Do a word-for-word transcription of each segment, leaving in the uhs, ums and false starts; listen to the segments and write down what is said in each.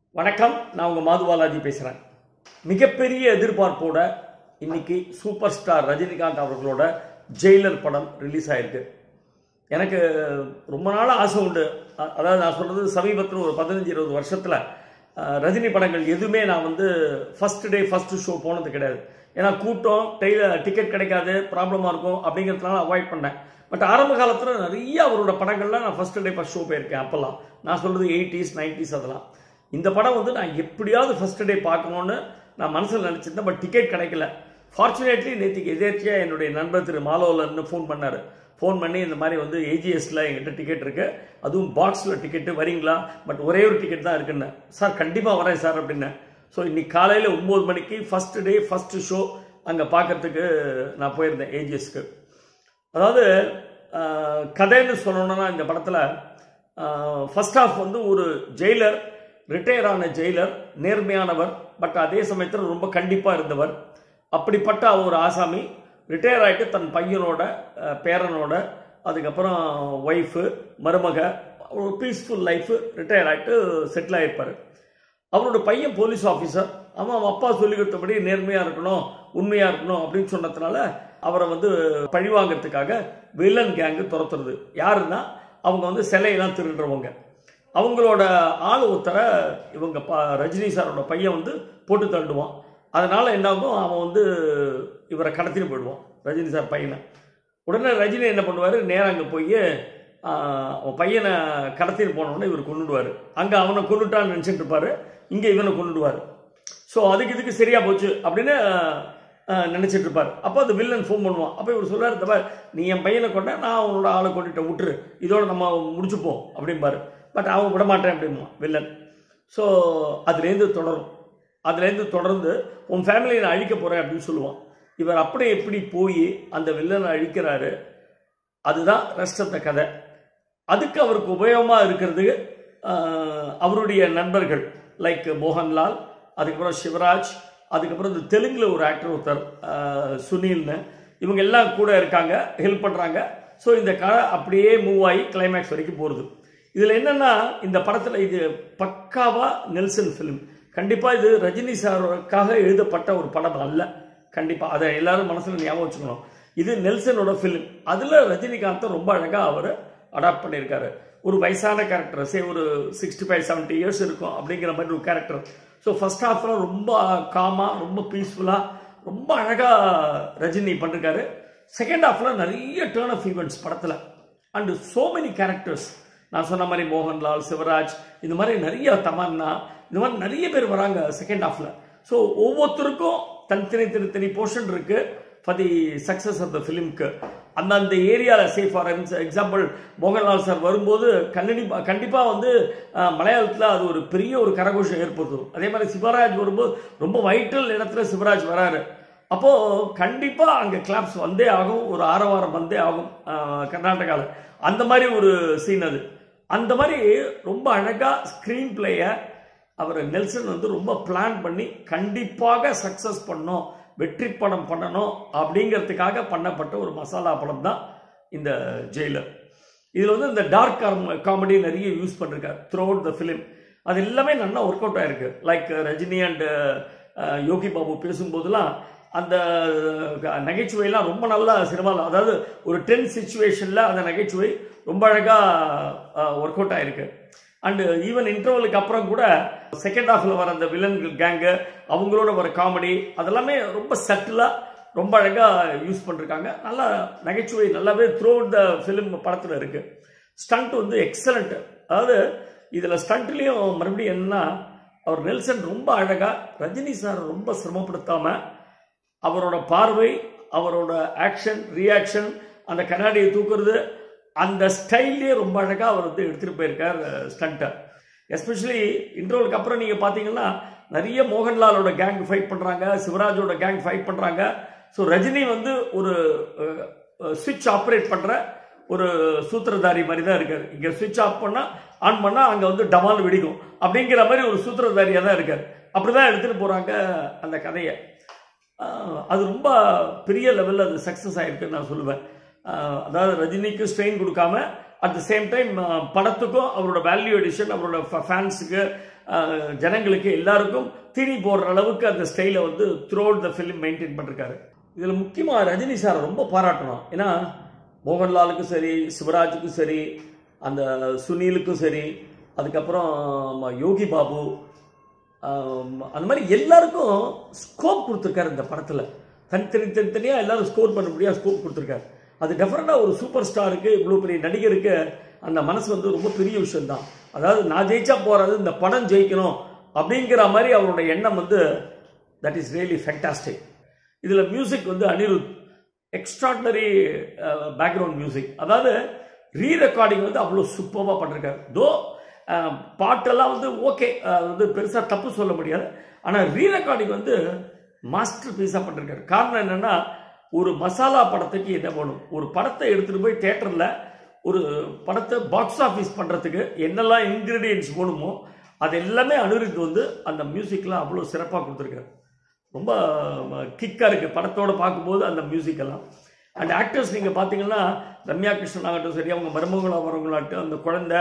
வணக்கம், நான் உங்க மாதுபாலாஜி பேசுறேன். மிகப்பெரிய எதிர்பார்ப்போட இன்னைக்கு சூப்பர் ஸ்டார் ரஜினிகாந்த் அவர்களோட ஜெயிலர் படம் ரிலீஸ் ஆயிருக்கு. எனக்கு ரொம்ப நாள் ஆசை உண்டு. அதாவது நான் சொல்றது சமீபத்தில் ஒரு பதினஞ்சு இருபது வருஷத்துல ரஜினி படங்கள் எதுவுமே நான் வந்து ஃபர்ஸ்ட் டே ஃபர்ஸ்ட் ஷோ போனது கிடையாது. ஏன்னா கூட்டம், டெய்லர் டிக்கெட் கிடைக்காது, ப்ராப்ளமா இருக்கும் அப்படிங்கிறதுனால அவாய்ட் பண்ணேன். பட் ஆரம்ப காலத்தில் நிறைய அவரோட படங்கள்லாம் நான் ஃபர்ஸ்ட் டே ஃபர்ஸ்ட் ஷோ போயிருக்கேன். அப்பெல்லாம் நான் சொல்றது எயிட்டிஸ் நைன்டிஸ் அதெல்லாம். இந்த படம் வந்து நான் எப்படியாவது ஃபர்ஸ்ட் டே பார்க்கணும்னு நான் மனசில் நினச்சிருந்தேன். பட் டிக்கெட் கிடைக்கல. ஃபார்ச்சுனேட்லி நேற்றுக்கு எதேர்ச்சியாக என்னுடைய நண்பர் திரு மாலோலன்னு ஃபோன் பண்ணார். ஃபோன் பண்ணி இந்த மாதிரி வந்து ஏஜிஎஸ்ல எங்கிட்ட டிக்கெட் இருக்கு, அதுவும் பாக்ஸில் டிக்கெட்டு வரீங்களா, பட் ஒரே ஒரு டிக்கெட் தான் இருக்குன்னு. சார் கண்டிப்பாக வரேன் சார் அப்படின்னு. ஸோ இன்னைக்கு காலையில் ஒம்பது மணிக்கு ஃபர்ஸ்ட் டே ஃபர்ஸ்ட் ஷோ அங்கே பார்க்கறதுக்கு நான் போயிருந்தேன் ஏஜிஎஸ்க்கு. அதாவது கதைன்னு சொல்லணும்னா இந்த படத்தில் ஃபர்ஸ்ட் ஆஃப் வந்து ஒரு ஜெயிலர், ரிட்டையர் ஆன ஜெயிலர், நேர்மையானவர், பட் அதே சமயத்தில் ரொம்ப கண்டிப்பாக இருந்தவர். அப்படிப்பட்ட ஒரு ஆசாமி ரிட்டையர் ஆகிட்டு தன் பையனோட, பேரனோட, அதுக்கப்புறம் ஒய்ஃபு, மருமக, ஒரு பீஸ்ஃபுல் லைஃப் ரிட்டையர் ஆகிட்டு செட்டில் ஆகிருப்பார். அவரோட பையன் போலீஸ் ஆஃபீஸர். அவன் அவன் அப்பா சொல்லி கொடுத்தபடி நேர்மையாக இருக்கணும், உண்மையாக இருக்கணும் அப்படின்னு சொன்னதுனால அவரை வந்து பழிவாங்கிறதுக்காக வில்லன் கேங்கு துரத்துறது. யாருன்னா அவங்க வந்து சிலையெல்லாம் திருடுறவங்க. அவங்களோட ஆள் ஒருத்தர இவங்க ரஜினி சாரோட பையன் வந்து போட்டு தள்ளுவான். அதனால என்ன ஆகும், அவன் வந்து இவரை கடத்தின்னு போயிடுவான், ரஜினி சார் பையனை. உடனே ரஜினி என்ன பண்ணுவார், நேராக அங்கே போய் அவன் பையனை கடத்தின்னு போனோடனே இவர் கொண்டுடுவார். அங்கே அவனை கொண்டுட்டான்னு நினச்சிட்டு இருப்பாரு, இங்கே இவனை கொண்டுடுவார். ஸோ அதுக்கு இதுக்கு சரியா போச்சு அப்படின்னு நினச்சிட்டு இருப்பார். அப்போ அந்த வில்லன் ஃபோன் பண்ணுவான். அப்போ இவர் சொல்றாரு, இந்த மாதிரி நீ என் பையனை கொண்ட, நான் அவனோட ஆளை கொண்டுட்ட, விட்டுரு, இதோட நம்ம முடிச்சுப்போம் அப்படிம்பாரு. பட் அவன் விட மாட்டேன் அப்படிமா வில்லன். ஸோ அதுலேருந்து தொடரும். அதுலேருந்து தொடர்ந்து உன் ஃபேமிலியை நான் அழிக்க போகிறேன் அப்படின்னு சொல்லுவான். இவர் அப்படியே எப்படி போய் அந்த வில்லனை அழிக்கிறாரு, அதுதான் ரெஸ்ட் ஆஃப் த கதை. அதுக்கு அவருக்கு உபயோகமாக இருக்கிறது அவருடைய நண்பர்கள் லைக் மோகன்லால், அதுக்கப்புறம் சிவராஜ், அதுக்கப்புறம் இந்த தெலுங்குல ஒரு ஆக்டர் ஒருத்தர் சுனில்னு, இவங்க எல்லாம் கூட இருக்காங்க, ஹெல்ப் பண்ணுறாங்க. ஸோ இந்த கதை அப்படியே மூவ் ஆகி கிளைமேக்ஸ் வரைக்கும் போகிறது. இதில் என்னன்னா, இந்த படத்தில் இது பக்காவா நெல்சன் ஃபிலிம். கண்டிப்பாக இது ரஜினி சாருக்காக எழுதப்பட்ட ஒரு படம் அல்ல. கண்டிப்பாக அதை எல்லாரும் மனசில் ஞாபகம் வச்சுக்கணும். இது நெல்சனோட ஃபிலிம். அதில் ரஜினிகாந்தை ரொம்ப அழகாக அவர் அடாப்ட் பண்ணியிருக்காரு. ஒரு வயசான கேரக்டர், சே ஒரு சிக்ஸ்டி ஃபைவ் செவன்ட்டி இயர்ஸ் இருக்கும் அப்படிங்கிற மாதிரி ஒரு கேரக்டர். ஸோ ஃபர்ஸ்ட் ஹாஃப்ல ரொம்ப காமாக, ரொம்ப பீஸ்ஃபுல்லாக, ரொம்ப அழகாக ரஜினி பண்ணிருக்காரு. செகண்ட் ஹாஃப்ல நிறைய டேர்ன் ஆஃப் ஈவெண்ட்ஸ் படத்தில் அண்ட் சோ மெனி கேரக்டர்ஸ். நான் சொன்ன மாதிரி மோகன்லால், சிவராஜ், இந்த மாதிரி நிறைய தமன்னா, இந்த மாதிரி நிறைய பேர் வராங்க செகண்ட் ஹாஃப்ல. ஸோ ஒவ்வொருத்தருக்கும் தனித்தனி தனித்தனி போர்ஷன் இருக்கு for the success of the ஃபிலிம்க்கு. அந்த அந்த ஏரியாவில் say for example Mohanlal sir வரும்போது கண்டிப்பா கண்டிப்பாக வந்து மலையாளத்தில் அது ஒரு பெரிய ஒரு கரகோஷம் ஏற்படுத்தும். அதே மாதிரி சிவராஜ் வரும்போது ரொம்ப வைட்டல் இடத்துல சிவராஜ் வராரு. அப்போ கண்டிப்பா அங்க கிளாப்ஸ் வந்தே ஆகும், ஒரு ஆரவாரம் வந்தே ஆகும் கர்நாடகாவில். அந்த மாதிரி ஒரு சீன் அது. அந்த மாதிரி ரொம்ப அழகா ஸ்கிரீன் பிளேய அவர் நெல்சன் வந்து ரொம்ப பிளான் பண்ணி கண்டிப்பாக சக்சஸ் பண்ணோம், வெற்றி படம் பண்ணணும் அப்படிங்கிறதுக்காக பண்ணப்பட்ட ஒரு மசாலா படம் தான் இந்த ஜெயிலர். இதில் வந்து இந்த டார்க் காமெடி நிறைய யூஸ் பண்ணிருக்காரு த்ரூ அவுட் த ஃபிலிம். அது எல்லாமே நல்லா ஒர்க் அவுட் ஆயிருக்கு. லைக் ரஜினி அண்ட் யோகி பாபு பேசும்போதெல்லாம் அந்த நகைச்சுவையெல்லாம் ரொம்ப நல்லா சினிமாவில், அதாவது ஒரு டென்ஸ் சிச்சுவேஷனில் அந்த நகைச்சுவை ரொம்ப அழகாக ஒர்க் அவுட் ஆயிருக்கு. அண்ட் ஈவன் இன்டர்வலுக்கு அப்புறம் கூட செகண்ட் ஹாஃப்ல வர அந்த வில்லன் கேங்கு, அவங்களோட வர காமெடி, அதெல்லாமே ரொம்ப சட்டிலாக ரொம்ப அழகாக யூஸ் பண்ணிருக்காங்க. நல்லா நகைச்சுவை நல்லாவே த்ரூ அவுட் த ஃபிலிம் படத்தில் இருக்கு. ஸ்டண்ட் வந்து எக்ஸலண்ட். அதாவது இதில் ஸ்டண்ட்லேயும் மறுபடியும் என்னன்னா, அவர் நெல்சன் ரொம்ப அழகாக ரஜினி சார் ரொம்ப சிரமப்படுத்தாம அவரோட பார்வை, அவரோட ஆக்ஷன், ரியாக்ஷன், அந்த கண்ணாடியை தூக்குறது, அந்த ஸ்டைல்லே ரொம்ப அழகாக அவர் வந்து எடுத்துகிட்டு போயிருக்கார் ஸ்டண்ட்டை. எஸ்பெஷலி இன்டர்வலுக்கு அப்புறம் நீங்கள் பார்த்தீங்கன்னா நிறைய மோகன்லாலோட கேங் ஃபைட் பண்ணுறாங்க, சிவராஜோட கேங் ஃபைட் பண்ணுறாங்க. ஸோ ரஜினி வந்து ஒரு சுவிட்ச் ஆப்ரேட் பண்ணுற ஒரு சூத்திரதாரி மாதிரி தான் இருக்கார். இங்கே சுவிட்ச் ஆஃப் பண்ணால் ஆன் பண்ணால் அங்கே வந்து டமால் வெடிக்கும் அப்படிங்கிற மாதிரி ஒரு சூத்திரதாரியாக தான் இருக்கார். அப்படி தான் எடுத்துகிட்டு போகிறாங்க அந்த கதையை. அது ரொம்ப பெரிய லெவலில் அது சக்ஸஸ் ஆகிருக்குன்னு நான் சொல்லுவேன். அதாவது ரஜினிக்கு ஸ்ட்ரெயின் கொடுக்காம அட் த சேம் டைம் படத்துக்கும் அவரோட வேல்யூ எடிஷன், அவரோட ஃபேன்ஸுக்கு ஜனங்களுக்கு எல்லாருக்கும் தீனி போடுற அளவுக்கு அந்த ஸ்டைலை வந்து throughout the film maintain பண்ணிருக்காரு. இதில் முக்கியமாக ரஜினி சாரை ரொம்ப பாராட்டணும். ஏன்னா மோகன்லாலுக்கும் சரி, சிவராஜுக்கும் சரி, அந்த சுனிலுக்கும் சரி, அதுக்கப்புறம் யோகி பாபு, அந்த மாதிரி எல்லாருக்கும் ஸ்கோப் கொடுத்துருக்காரு இந்த படத்தில். தனித்தனி தனித்தனியாக எல்லாரும் ஸ்கோர் பண்ண முடியாது ஸ்கோப் கொடுத்துருக்காரு. அது டெஃபரெண்டாக ஒரு சூப்பர் ஸ்டாருக்கு, இவ்வளோ பெரிய நடிகருக்கு அந்த மனசு வந்து ரொம்ப பெரிய விஷயம்தான். அதாவது நான் ஜெயிச்சா போகிறது, இந்த படம் ஜெயிக்கணும் அப்படிங்கிற மாதிரி அவரோட எண்ணம் வந்து தட் இஸ் ரியலி ஃபேண்டாஸ்டிக். இதில் மியூசிக் வந்து அனிருத் எக்ஸ்ட்ராடினரி பேக்ரவுண்ட் மியூசிக். அதாவது ரீ ரெக்கார்டிங் வந்து அவ்வளோ சூப்பராக பண்ணிருக்காரு. தோ பாட்டெல்லாம் வந்து ஓகே, வந்து பெருசாக தப்பு சொல்ல முடியாது. ஆனால் ரீ ரெக்கார்டிங் வந்து மாஸ்டர் பீஸாக பண்ணிருக்காரு. காரணம் என்னென்னா, ஒரு மசாலா படத்துக்கு என்ன பண்ணும், ஒரு படத்தை எடுத்துகிட்டு போய் தேட்டரில் ஒரு படத்தை பாக்ஸ் ஆஃபீஸ் பண்ணுறதுக்கு என்னெல்லாம் இன்க்ரீடியன்ட்ஸ் போகணுமோ அது எல்லாமே அனிருத் வந்து அந்த மியூசிக்லாம் அவ்வளோ சிறப்பாக கொடுத்துருக்காரு. ரொம்ப கிக்காக இருக்குது படத்தோடு பார்க்கும்போது அந்த மியூசிக் எல்லாம். அண்ட் ஆக்டர்ஸ் நீங்கள் பார்த்தீங்கன்னா, ரம்யா கிருஷ்ணன் ஆகட்டும் சரி, அவங்க மருமகளாக வரவங்களாகட்டும், அந்த குழந்தை,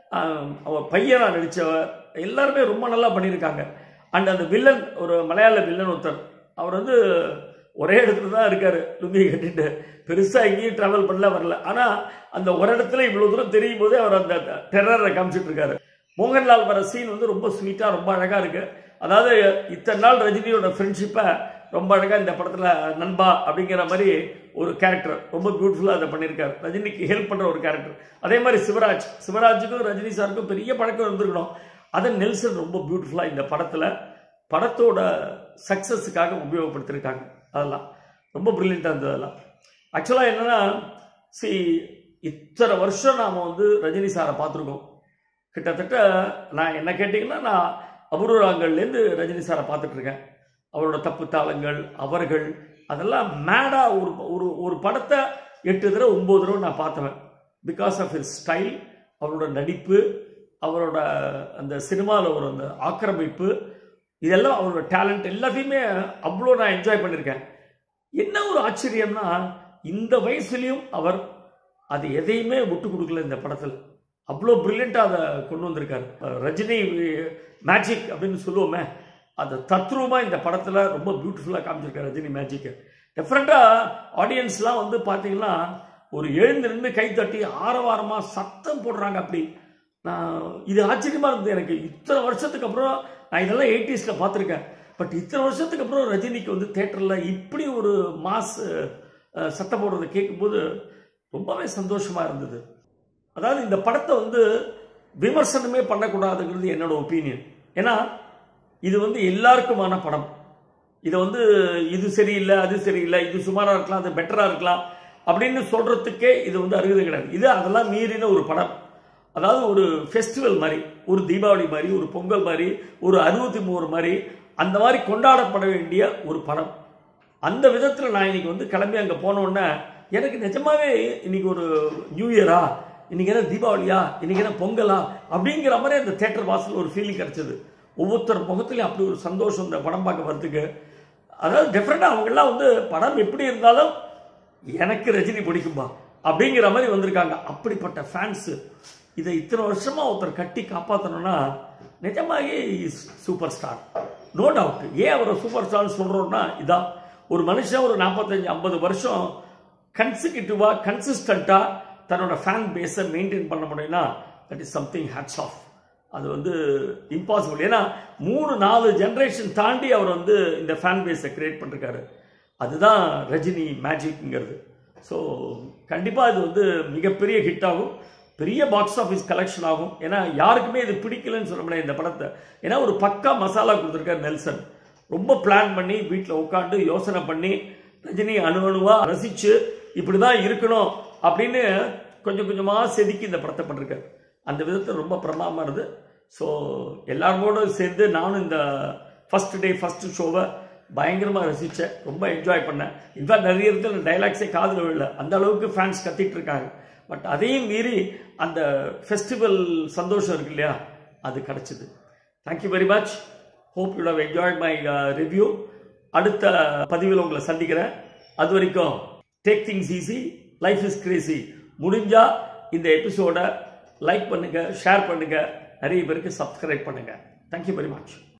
அவர் பையனாக நடித்தவ, எல்லாருமே ரொம்ப நல்லா பண்ணியிருக்காங்க. அண்ட் அந்த வில்லன், ஒரு மலையாள வில்லன் ஒருத்தர், அவர் வந்து ஒரே இடத்துல தான் இருக்கார் லுங்கி கட்டிட்டு, பெருசாக எங்கேயும் ட்ராவல் பண்ணல வரல. ஆனால் அந்த ஒரு இடத்துல இவ்வளோ தூரம் தெரியும் போதே அவர் அந்த டெரரை காமிச்சிட்டு இருக்காரு. மோகன்லால் வர சீன் வந்து ரொம்ப ஸ்வீட்டாக ரொம்ப அழகாக இருக்குது. அதாவது இத்தனை நாள் ரஜினியோட ஃப்ரெண்ட்ஷிப்பை ரொம்ப அழகாக இந்த படத்தில் நண்பா அப்படிங்கிற மாதிரி ஒரு கேரக்டர் ரொம்ப பியூட்டிஃபுல்லாக அதை பண்ணியிருக்காரு. ரஜினிக்கு ஹெல்ப் பண்ணுற ஒரு கேரக்டர். அதே மாதிரி சிவராஜ், சிவராஜுக்கும் ரஜினி சாருக்கும் பெரிய பழக்கம் இருந்திருக்கணும். அதை நெல்சன் ரொம்ப பியூட்டிஃபுல்லாக இந்த படத்தில் படத்தோட சக்ஸஸுக்காக உபயோகப்படுத்தியிருக்காங்க. அதெல்லாம் ரொம்ப ப்ரில்லியண்ட்டாக இருந்தது. அதெல்லாம் ஆக்சுவலாக என்னென்னா, சி இத்தனை வருஷம் நாம் வந்து ரஜினி சாரை பார்த்துருக்கோம். கிட்டத்தட்ட நான் என்ன கேட்டிங்கன்னா, நான் அபூர்வராங்கள்லேருந்து ரஜினி சாரை பார்த்துட்ருக்கேன். அவரோட தப்பு தாளங்கள், அவர்கள், அதெல்லாம் மேடாக ஒரு ஒரு ஒரு படத்தை எட்டு தடவை ஒம்பது தடவை நான் பார்த்தவன். பிகாஸ் ஆஃப் ஹிஸ் ஸ்டைல், அவரோட நடிப்பு, அவரோட அந்த சினிமாவில் ஒரு அந்த ஆக்கிரமிப்பு, இதெல்லாம் அவரோட டேலண்ட் எல்லாத்தையுமே அவ்வளோ நான் என்ஜாய் பண்ணியிருக்கேன். என்ன ஒரு ஆச்சரியம்னா, இந்த வயசுலேயும் அவர் அது எதையுமே விட்டு கொடுக்கல இந்த படத்தில். அவ்வளோ ப்ரில்லியண்ட்டாக அதை கொண்டு வந்திருக்காரு. ரஜினி மேஜிக் அப்படின்னு சொல்லுவோமே, அது தத்ரூபமாக இந்த படத்தில் ரொம்ப பியூட்டிஃபுல்லாக காமிச்சிருக்காரு ரஜினி மேஜிக்கு. டெஃபரெண்ட்டாக ஆடியன்ஸ்லாம் வந்து பார்த்தீங்கன்னா, ஒரு எழுந்து நின்று கைத்தட்டி ஆரவாரமாக சத்தம் போடுறாங்க. அப்படி நான் இது ஆச்சரியமாக இருந்தது எனக்கு. இத்தனை வருஷத்துக்கு அப்புறம், நான் இதெல்லாம் எயிட்டிஸில் பார்த்துருக்கேன், பட் இத்தனை வருஷத்துக்கு அப்புறம் ரஜினிக்கு வந்து தேட்டரில் இப்படி ஒரு மாஸ் சத்தம் போடுறதை கேட்கும்போது ரொம்பவே சந்தோஷமாக இருந்தது. அதாவது இந்த படத்தை வந்து விமர்சனமே பண்ணக்கூடாதுங்கிறது என்னோட ஒப்பீனியன். ஏன்னா இது வந்து எல்லாருக்குமான படம். இதை வந்து இது சரியில்லை, அது சரியில்லை, இது சுமாராக இருக்கலாம், அது பெட்டராக இருக்கலாம் அப்படின்னு சொல்கிறதுக்கே இது வந்து அருகதை கிடையாது. இது அதெல்லாம் மீறின ஒரு படம். அதாவது ஒரு ஃபெஸ்டிவல் மாதிரி, ஒரு தீபாவளி மாதிரி, ஒரு பொங்கல் மாதிரி, ஒரு அறுபத்தி மூணு மாதிரி, அந்த மாதிரி கொண்டாடப்பட வேண்டிய ஒரு படம். அந்த விதத்தில் நான் இன்னைக்கு வந்து கிளம்பி அங்கே போனோடனே எனக்கு நிஜமாவே இன்னைக்கு ஒரு நியூ இயரா, இன்னைக்கு என்ன தீபாவளியா, இன்னைக்கு என்ன பொங்கலா அப்படிங்கிற மாதிரி அந்த தேட்டர் வாசல் ஒரு ஃபீலிங் கிடைச்சது. ஒவ்வொருத்தர் முகத்துலையும் அப்படி ஒரு சந்தோஷம் இந்த படம் பார்க்க வரதுக்கு. அதாவது டிஃப்ரெண்டாக அவங்கெல்லாம் வந்து படம் எப்படி இருந்தாலும் எனக்கு ரஜினி பிடிக்கும்பா அப்படிங்கிற மாதிரி வந்திருக்காங்க. அப்படிப்பட்ட ஃபேன்ஸு இதை இத்தனை வருஷமாக ஒருத்தர் கட்டி காப்பாற்றணும்னா நிஜமாகவே சூப்பர் ஸ்டார், நோ டவுட். ஏன் அவரை சூப்பர் ஸ்டார்னு சொல்கிறோன்னா, இதான் ஒரு மனுஷன் ஒரு நாற்பத்தஞ்சு ஐம்பது வருஷம் கன்சிக்யூட்டிவாக கன்சிஸ்டண்ட்டாக தன்னோட ஃபேன் பேஸை மெயின்டைன் பண்ண முடியும்னா that is something hats off. அது வந்து இம்பாசிபிள். ஏன்னா மூணு நாலு ஜென்ரேஷன் தாண்டி அவர் வந்து இந்த ஃபேன் பேஸை கிரியேட் பண்ணிருக்காரு. அதுதான் ரஜினி மேஜிக்ங்கிறது. ஸோ கண்டிப்பாக இது வந்து மிகப்பெரிய ஹிட் ஆகும், பெரிய பாக்ஸ் ஆஃபீஸ் கலெக்ஷன் ஆகும். ஏன்னா யாருக்குமே இது பிடிக்கலன்னு சொல்ல முடியாது இந்த படத்தை. ஏன்னா ஒரு பக்கா மசாலா கொடுத்துருக்காரு நெல்சன். ரொம்ப பிளான் பண்ணி வீட்டில் உட்காந்து யோசனை பண்ணி ரஜினி அணு அணுவாக ரசித்து இப்படி தான் இருக்கணும் அப்படின்னு கொஞ்சம் கொஞ்சமாக செதுக்கி இந்த படத்தை பண்ணிருக்காரு. அந்த விதத்தில் ரொம்ப பிரமாதமாக இருது. ஸோ எல்லாரோட சேர்ந்து நானும் இந்த ஃபர்ஸ்ட் டே ஃபர்ஸ்ட் ஷோவை பயங்கரமாக ரசித்தேன், ரொம்ப என்ஜாய் பண்ணேன். இன்ஃபேக்ட் நிறைய இடத்துல டைலாக்ஸே காதில் விழல, அந்த அளவுக்கு ஃபேன்ஸ் கத்திட்டு இருக்காங்க. பட் அதையும் மீறி அந்த ஃபெஸ்டிவல் சந்தோஷம் இருக்கு இல்லையா, அது கிடச்சிது. Thank you very much. Hope you have enjoyed my review. அடுத்த பதிவில் உங்களை சந்திக்கிறேன். அது வரைக்கும் take things easy, life is crazy. முடிஞ்சா இந்த எபிசோட லைக் பண்ணுங்க, ஷேர் பண்ணுங்க, நிறைய பேருக்கு சப்ஸ்கிரைப் பண்ணுங்க. Thank you very much.